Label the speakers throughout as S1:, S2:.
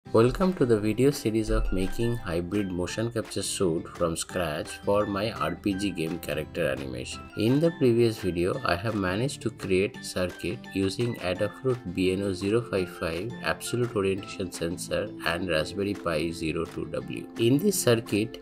S1: Welcome to the video series of making hybrid motion capture suit from scratch for my RPG game character animation. In the previous video, I have managed to create a circuit using Adafruit BNO055 absolute orientation sensor and Raspberry Pi 02W. In this circuit,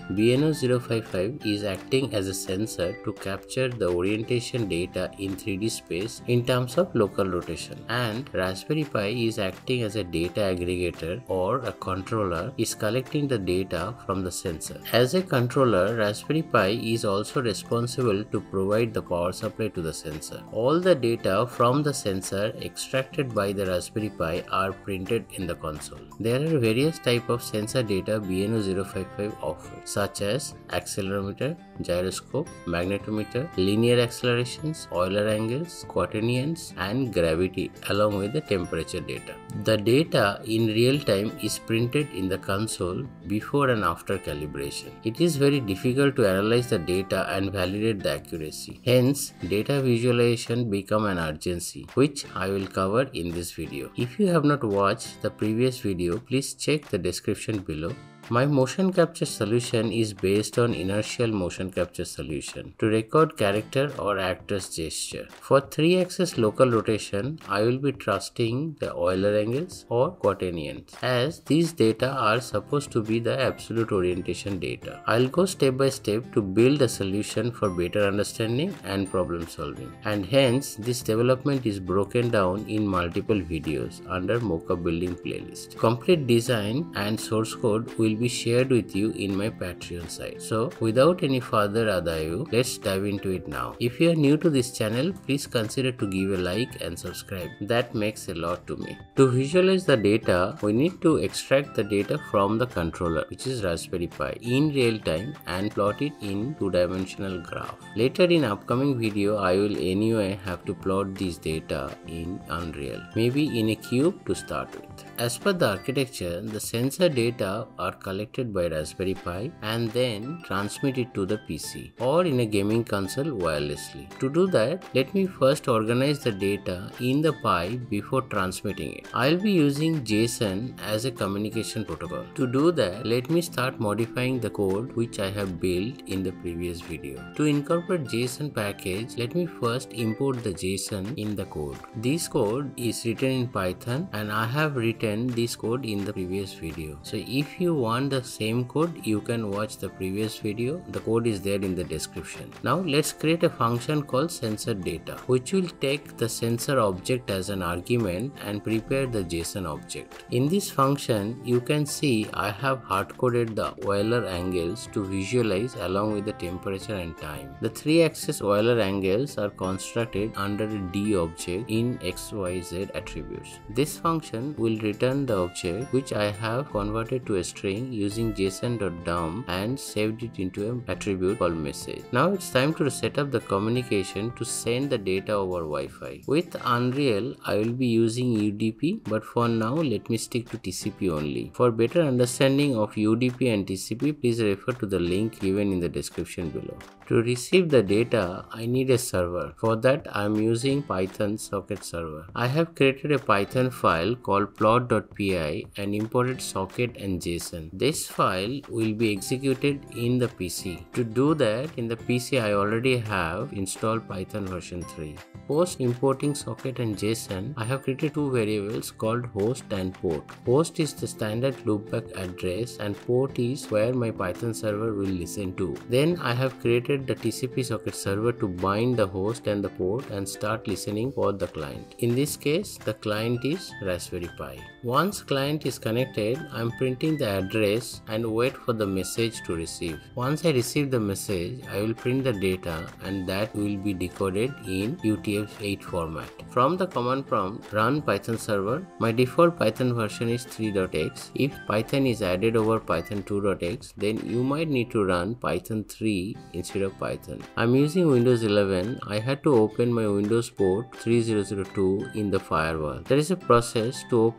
S1: BNO055 is acting as a sensor to capture the orientation data in 3D space in terms of local rotation, and Raspberry Pi is acting as a data aggregator or a controller is collecting the data from the sensor. As a controller, Raspberry Pi is also responsible to provide the power supply to the sensor. All the data from the sensor extracted by the Raspberry Pi are printed in the console. There are various types of sensor data BNO055 offers, such as accelerometer, gyroscope, magnetometer, linear accelerations, Euler angles, quaternions, and gravity, along with the temperature data. The data in real time is printed in the console before and after calibration. It is very difficult to analyze the data and validate the accuracy. Hence, data visualization become an urgency, which I will cover in this video. If you have not watched the previous video, please check the description below. My motion capture solution is based on inertial motion capture solution to record character or actor's gesture. For 3-axis local rotation, I will be trusting the Euler angles or quaternions, as these data are supposed to be the absolute orientation data. I'll go step by step to build a solution for better understanding and problem solving, and hence this development is broken down in multiple videos under Mocha Building playlist. Complete design and source code will be shared with you in my Patreon site. So without any further ado, let's dive into it now. If you are new to this channel, please consider to give a like and subscribe. That makes a lot to me. To visualize the data, we need to extract the data from the controller, which is Raspberry Pi, in real time and plot it in two-dimensional graph. Later in upcoming video, I will anyway have to plot these data in Unreal, maybe in a cube to start with. As per the architecture, the sensor data are collected by Raspberry Pi and then transmitted to the PC or in a gaming console wirelessly. To do that, let me first organize the data in the Pi before transmitting it. I'll be using JSON as a communication protocol. To do that, let me start modifying the code which I have built in the previous video. To incorporate JSON package, let me first import the JSON in the code. This code is written in Python and I have written this code in the previous video. So if you want the same code, you can watch the previous video. The code is there in the description. Now let's create a function called sensor data, which will take the sensor object as an argument and prepare the JSON object. In this function, you can see I have hard-coded the Euler angles to visualize along with the temperature and time. The 3-axis Euler angles are constructed under a D object in XYZ attributes. This function will return the object which I have converted to a string using json.dump and saved it into an attribute called message. Now it's time to set up the communication to send the data over Wi-Fi. With Unreal, I will be using UDP, but for now let me stick to TCP only. For better understanding of UDP and TCP, please refer to the link given in the description below. To receive the data, I need a server. For that, I am using Python socket server. I have created a Python file called plot.py and imported socket and JSON. This file will be executed in the PC. To do that, in the PC I already have installed Python version 3. Post importing socket and JSON, I have created two variables called host and port. Host is the standard loopback address and port is where my Python server will listen to. Then I have created the TCP socket server to bind the host and the port and start listening for the client. In this case, the client is Raspberry Pi. Once client is connected, I am printing the address and wait for the message to receive. Once I receive the message, I will print the data and that will be decoded in UTF-8 format. From the command prompt, run Python server. My default Python version is 3.x. If Python is added over Python 2.x, then you might need to run Python 3 instead of Python. I am using Windows 11. I had to open my Windows port 3002 in the firewall. There is a process to open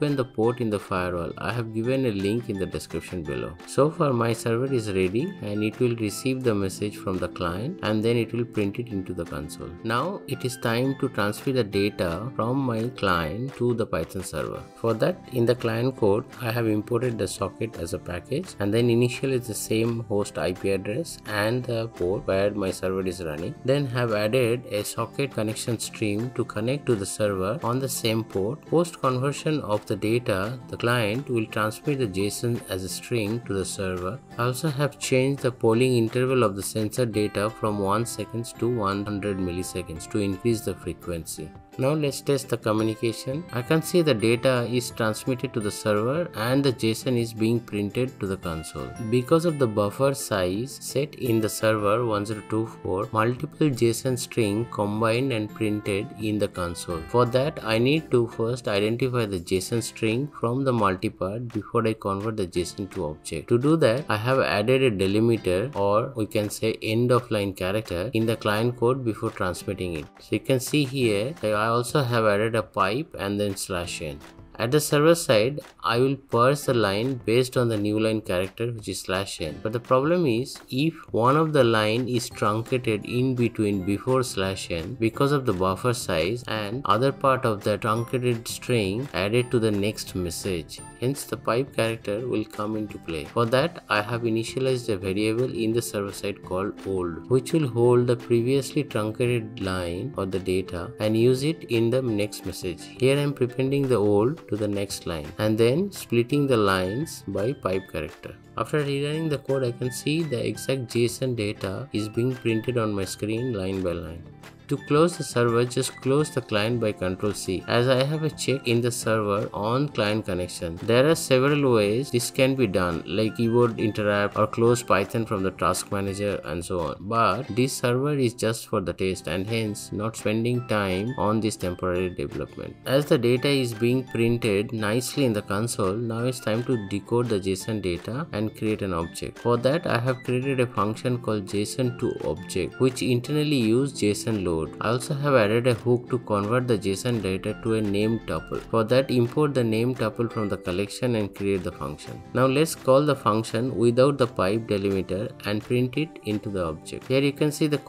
S1: open the port in the firewall. I have given a link in the description below. So far my server is ready and it will receive the message from the client and then it will print it into the console. Now it is time to transfer the data from my client to the Python server. For that, in the client code, I have imported the socket as a package and then initialize the same host IP address and the port where my server is running. Then have added a socket connection stream to connect to the server on the same port. Post conversion of the data, the client will transmit the JSON as a string to the server. I also have changed the polling interval of the sensor data from 1 second to 100 milliseconds to increase the frequency. Now let's test the communication. I can see the data is transmitted to the server and the JSON is being printed to the console. Because of the buffer size set in the server 1024, multiple JSON string combined and printed in the console. For that, I need to first identify the JSON string from the multipart before I convert the JSON to object. To do that, I have added a delimiter, or we can say end of line character, in the client code before transmitting it. So you can see here, I also have added a pipe and then /n. At the server side, I will parse the line based on the new line character, which is /n. But the problem is, if one of the line is truncated in between before /n because of the buffer size and other part of the truncated string added to the next message, hence the pipe character will come into play. For that, I have initialized a variable in the server side called old, which will hold the previously truncated line or the data and use it in the next message. Here I am prepending the old to the next line and then splitting the lines by pipe character. After rerunning the code, I can see the exact JSON data is being printed on my screen line by line. To close the server, just close the client by Ctrl+C, as I have a check in the server on client connection. There are several ways this can be done, like keyboard interrupt or close Python from the task manager and so on. But this server is just for the test and hence not spending time on this temporary development. As the data is being printed nicely in the console, now it's time to decode the JSON data and create an object. For that, I have created a function called JSON2Object, which internally uses JSON load. I also have added a hook to convert the JSON data to a named tuple. For that, import the named tuple from the collection and create the function. Now let's call the function without the pipe delimiter and print it into the object. Here you can see the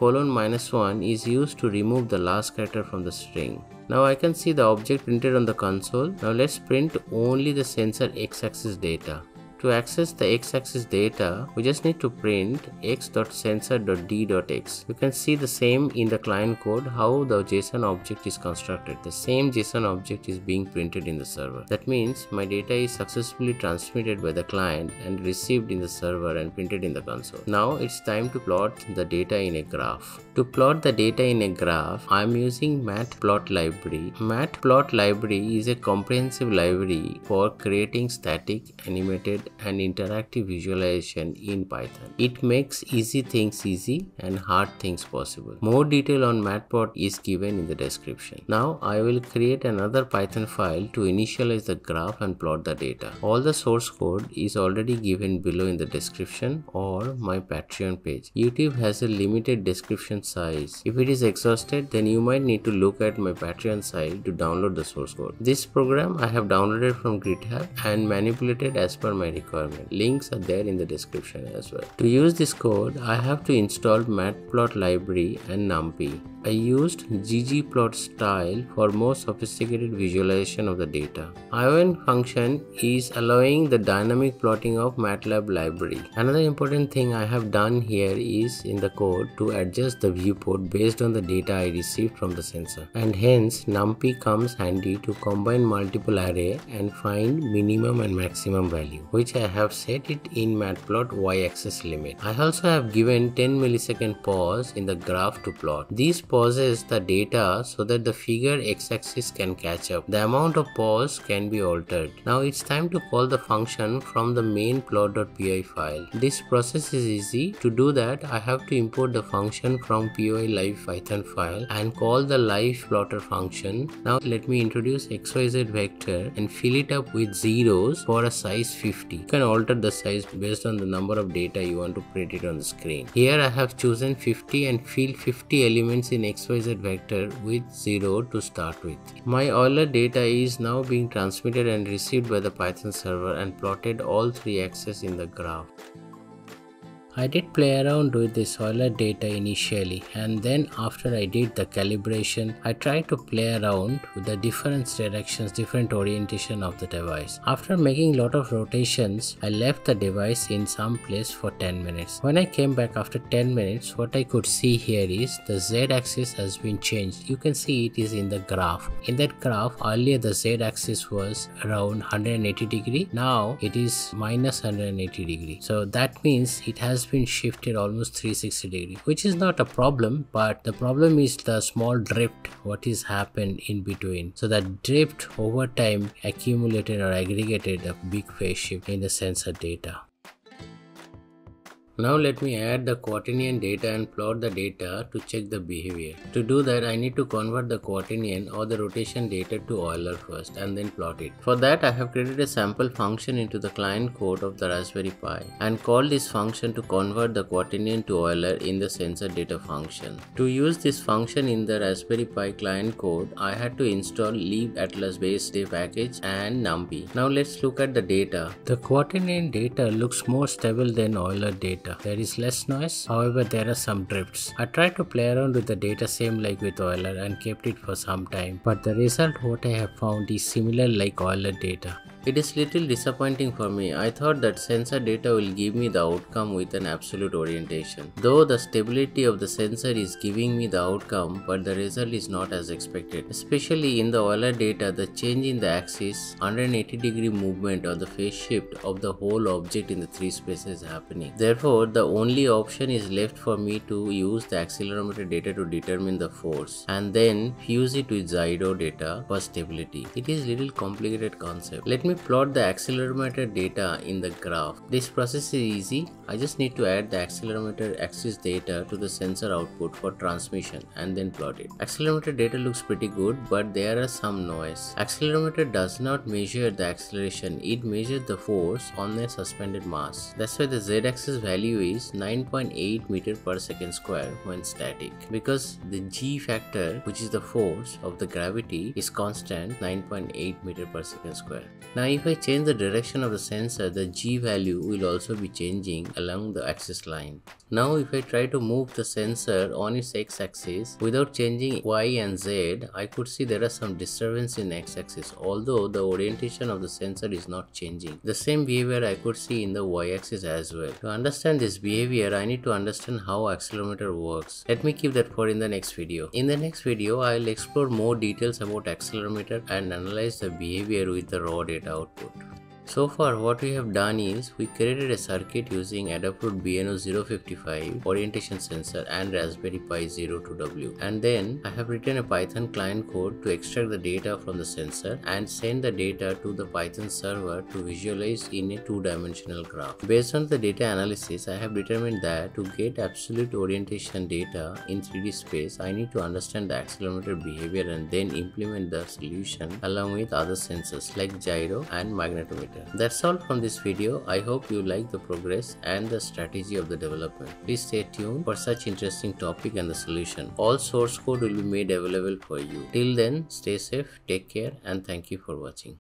S1: :-1 is used to remove the last character from the string. Now I can see the object printed on the console. Now let's print only the sensor x-axis data. To access the x-axis data, we just need to print x.sensor.d.x. You can see the same in the client code how the JSON object is constructed. The same JSON object is being printed in the server. That means my data is successfully transmitted by the client and received in the server and printed in the console. Now it's time to plot the data in a graph. To plot the data in a graph, I am using Matplot library. Matplot library is a comprehensive library for creating static, animated, and interactive visualization in Python. It makes easy things easy and hard things possible. More detail on Matplot is given in the description. Now I will create another Python file to initialize the graph and plot the data. All the source code is already given below in the description or my Patreon page. YouTube has a limited description size. If it is exhausted, then you might need to look at my Patreon site to download the source code. This program I have downloaded from GitHub and manipulated as per my requirement. Links are there in the description as well. To use this code, I have to install Matplot library and NumPy. I used ggplotstyle for more sophisticated visualization of the data. ION function is allowing the dynamic plotting of MATLAB library. Another important thing I have done here is in the code to adjust the viewport based on the data I received from the sensor, and hence NumPy comes handy to combine multiple array and find minimum and maximum value, which I have set it in Matplot y-axis limit. I also have given 10 millisecond pause in the graph to plot. These pauses the data so that the figure x-axis can catch up. The amount of pause can be altered. Now it's time to call the function from the main plot.py file. This process is easy. To do that, I have to import the function from py live Python file and call the live plotter function. Now let me introduce xyz vector and fill it up with zeros for a size 50. You can alter the size based on the number of data you want to print it on the screen. Here I have chosen 50 and fill 50 elements in XYZ vector with 0 to start with. My Euler data is now being transmitted and received by the Python server and plotted all three axes in the graph. I did play around with this Euler data initially, and then after I did the calibration, I tried to play around with the different directions, different orientation of the device. After making lot of rotations, I left the device in some place for 10 minutes. When I came back after 10 minutes, what I could see here is the Z-axis has been changed. You can see it is in the graph. In that graph, earlier the Z-axis was around 180 degree. Now it is minus 180 degree. So that means it has been shifted almost 360 degree, which is not a problem, but the problem is the small drift what is happened in between. So that drift over time accumulated or aggregated a big phase shift in the sensor data. Now let me add the quaternion data and plot the data to check the behavior. To do that, I need to convert the quaternion or the rotation data to Euler first and then plot it. For that, I have created a sample function into the client code of the Raspberry Pi and called this function to convert the quaternion to Euler in the sensor data function. To use this function in the Raspberry Pi client code, I had to install libAtlas base day package and NumPy. Now let's look at the data. The quaternion data looks more stable than Euler data. There is less noise, however there are some drifts. I tried to play around with the data same like with Euler and kept it for some time, but the result what I have found is similar like Euler data. It is little disappointing for me. I thought that sensor data will give me the outcome with an absolute orientation. Though the stability of the sensor is giving me the outcome, but the result is not as expected. Especially in the Euler data, the change in the axis, 180 degree movement or the phase shift of the whole object in the three spaces happening. Therefore, the only option is left for me to use the accelerometer data to determine the force and then fuse it with gyro data for stability. It is little complicated concept. Let me plot the accelerometer data in the graph. This process is easy. I just need to add the accelerometer axis data to the sensor output for transmission and then plot it. Accelerometer data looks pretty good, but there are some noise. Accelerometer does not measure the acceleration, it measures the force on a suspended mass. That's why the z-axis value is 9.8 meter per second square when static, because the g factor, which is the force of the gravity, is constant 9.8 meter per second square. Now if I change the direction of the sensor, the g value will also be changing along the axis line. Now if I try to move the sensor on its x-axis without changing y and z, I could see there are some disturbance in x-axis, although the orientation of the sensor is not changing. The same behavior I could see in the y-axis as well. To understand this behavior, I need to understand how accelerometer works. Let me keep that for in the next video. In the next video, I will explore more details about accelerometer and analyze the behavior with the raw data output. So far what we have done is we created a circuit using Adafruit BNO055 orientation sensor and Raspberry Pi 02W, and then I have written a Python client code to extract the data from the sensor and send the data to the Python server to visualize in a two-dimensional graph. Based on the data analysis, I have determined that to get absolute orientation data in 3D space, I need to understand the accelerometer behavior and then implement the solution along with other sensors like gyro and magnetometer. That's all from this video. I hope you like the progress and the strategy of the development. Please stay tuned for such interesting topic and the solution. All source code will be made available for you. Till then, stay safe, take care, and thank you for watching.